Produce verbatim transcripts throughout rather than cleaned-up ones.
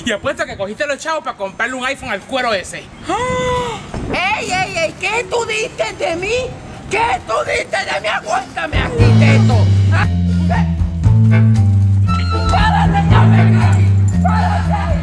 Y apuesto que cogiste los chavos para comprarle un iPhone al cuero ese. ¡Ey, ey, ey! ¿Qué tú diste de mí? ¿Qué tú diste de mí? Aguántame aquí, Teto. Ah, ¡párate, ya ven aquí! ¡Párate!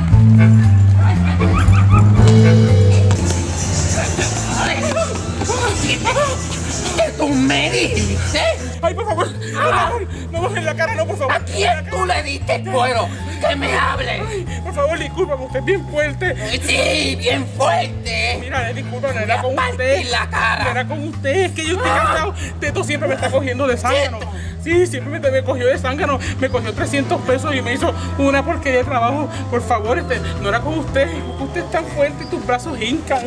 ¿Qué tú me dijiste? Ay, por favor, por favor, no bajes la cara, no, por favor. ¿A quién tú le diste cuero? ¡Que me hable! Ay, por favor, discúlpame, usted es bien fuerte. Sí, bien fuerte. Mira, disculpa, no era con Me usted. partí la cara. No era con usted, es que yo estoy cansado. Teto siempre me está cogiendo de zángano. Sí, siempre me, me cogió de zángano. Me cogió trescientos pesos y me hizo una porquería de trabajo. Por favor, este, no era con usted. Usted es tan fuerte y tus brazos hincan.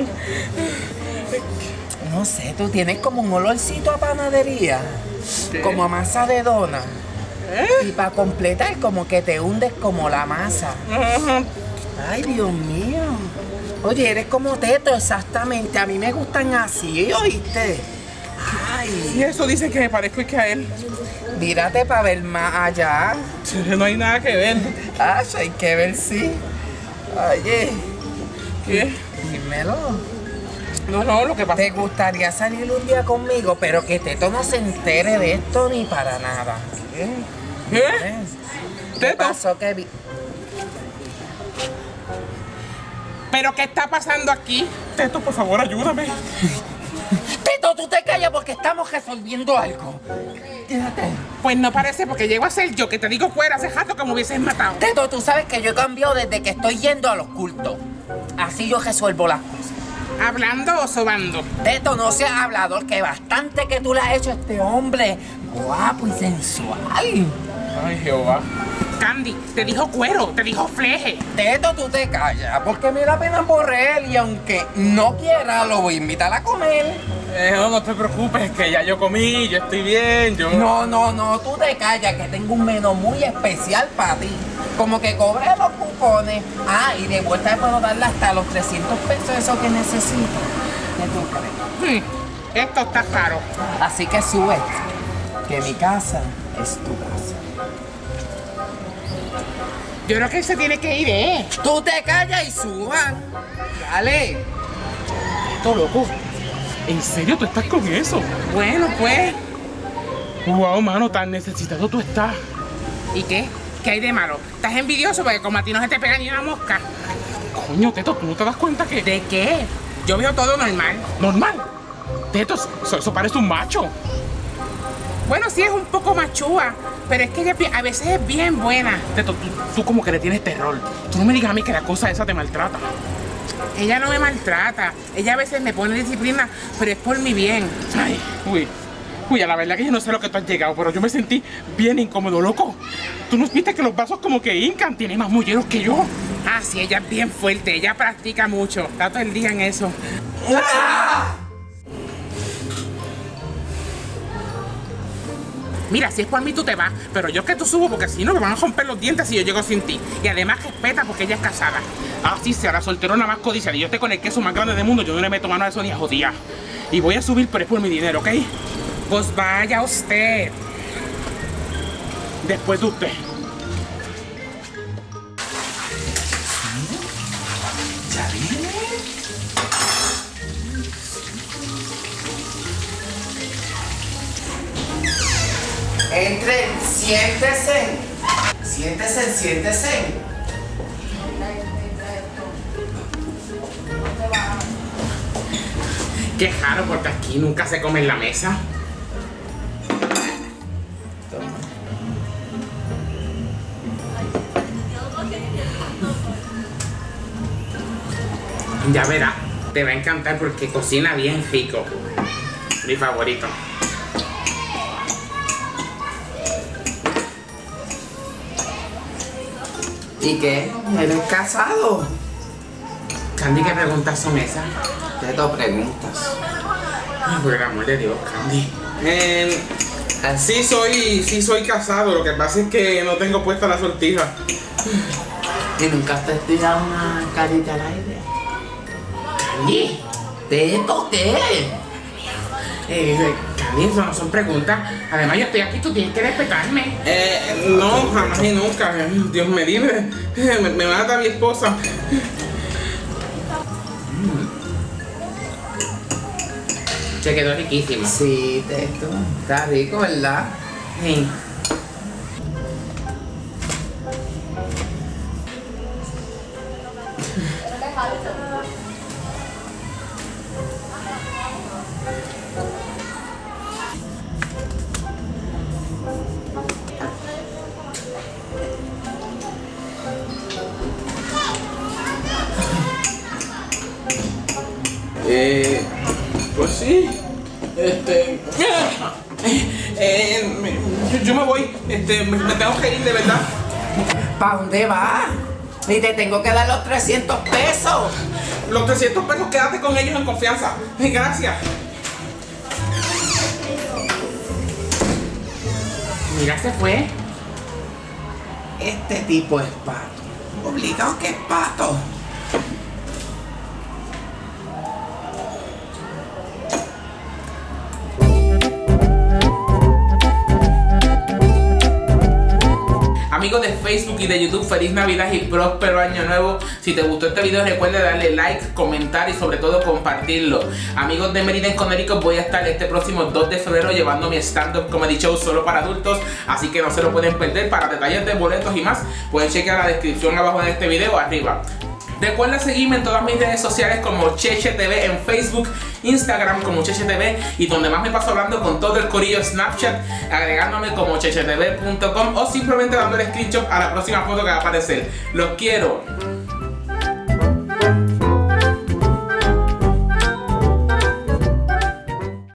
No sé, tú tienes como un olorcito a panadería. ¿Qué? Como a masa de dona. ¿Eh? Y para completar, como que te hundes como la masa. Ajá. Ay, Dios mío. Oye, eres como Teto, exactamente. A mí me gustan así, ¿oíste? Ay. Y eso dice que me parezco y que a él. Mírate para ver más allá. No hay nada que ver. Ay, hay que ver, sí. Oye, ¿Qué? dímelo. No, no, lo que pasa. ¿Te gustaría salir un día conmigo, pero que Teto no se entere de esto ni para nada? ¿Qué? ¿Qué? ¿Qué Teto. pasó, que vi? ¿Pero qué está pasando aquí? Teto, por favor, ayúdame. Teto, tú te callas porque estamos resolviendo algo. Fíjate. Pues no parece porque llego a ser yo que te digo fuera hace rato que me hubieses matado. Teto, tú sabes que yo he cambiado desde que estoy yendo a los cultos. Así yo resuelvo las cosas. ¿Hablando o sobando? Teto, no seas hablador, que bastante que tú le has hecho a este hombre guapo y sensual. Ay, Jehová. Candy, te dijo cuero, te dijo fleje. Teto, tú te callas, porque me da pena por él y aunque no quiera, lo voy a invitar a comer. Eh, no, no te preocupes, que ya yo comí, yo estoy bien, yo... No, no, no, tú te callas, que tengo un menú muy especial para ti. Como que cobré los cupones. Ah, y de vuelta puedo darle hasta los trescientos pesos eso que necesito. ¿Qué tú crees? Hmm, esto está caro. Así que sube, que mi casa es tu casa. Yo creo que él se tiene que ir, ¿eh? Tú te callas y suban. Dale. Esto, loco. ¿En serio tú estás con eso? Bueno, pues... Wow, mano, tan necesitado tú estás. ¿Y qué? ¿Qué hay de malo? ¿Estás envidioso porque como a ti no se te pega ni una mosca? Coño, Teto, ¿tú no te das cuenta que...? ¿De qué? Yo veo todo normal. ¿Normal? Teto, eso, eso parece un macho. Bueno, sí es un poco machúa, pero es que ella a veces es bien buena. Teto, tú, tú como que le tienes terror. Tú no me digas a mí que la cosa esa te maltrata. Ella no me maltrata. Ella a veces me pone disciplina, pero es por mi bien. Ay, uy. Uy, a la verdad que yo no sé lo que tú has llegado, pero yo me sentí bien incómodo, loco. ¿Tú no viste que los vasos como que hincan? Tiene más mulleros que yo. Ah, sí, ella es bien fuerte. Ella practica mucho. Está todo el día en eso. ¡Ah! Mira, si es por mí tú te vas, pero yo es que tú subo porque si no me van a romper los dientes si yo llego sin ti. Y además respeta porque ella es casada. Ah, sí, será solterona más codiciada. Y yo estoy con el queso más grande del mundo, yo no le meto mano a eso ni a jodía. Y voy a subir, pero es por mi dinero, ¿ok? Pues vaya usted. Después de usted. ¿Ya viene? Entre, siéntese. Siéntese, siéntese. Qué raro porque aquí nunca se come en la mesa. Ya verás, te va a encantar porque cocina bien rico. Mi favorito. ¿Y qué? ¿Eres casado? Candy, ¿qué preguntas son esas? Teto, preguntas. Ay, por el amor de Dios, Candy. Eh, sí soy, sí soy casado, lo que pasa es que no tengo puesta la sortija. ¿Y nunca te has tirado una carita al aire? Candy. ¿Teto qué? Eh, Candy, eso no son preguntas. Además, yo estoy aquí, tú tienes que respetarme. Eh, no, jamás y nunca. Dios me libre. Me, me mata mi esposa. Mm. Se quedó riquísimo. Sí, esto está rico, ¿verdad? Sí. Eh, pues sí, este, eh, me, yo, yo me voy, este, me, me tengo que ir de verdad. ¿Para dónde vas? Y te tengo que dar los trescientos pesos. Los trescientos pesos, quédate con ellos en confianza. Gracias. Mira, se fue. Este tipo es pato. Obligado que es pato. Amigos de Facebook y de YouTube, feliz Navidad y próspero año nuevo. Si te gustó este video, recuerda darle like, comentar y sobre todo compartirlo. Amigos de Merida en Connecticut, voy a estar este próximo dos de febrero llevando mi stand-up comedy show solo para adultos, así que no se lo pueden perder. Para detalles de boletos y más, pueden chequear la descripción abajo de este video arriba. Recuerda seguirme en todas mis redes sociales como Cheche T V, en Facebook, Instagram como Cheche T V, y donde más me paso hablando con todo el corillo Snapchat, agregándome como cheche t v punto com o simplemente dándole screenshot a la próxima foto que va a aparecer. Los quiero.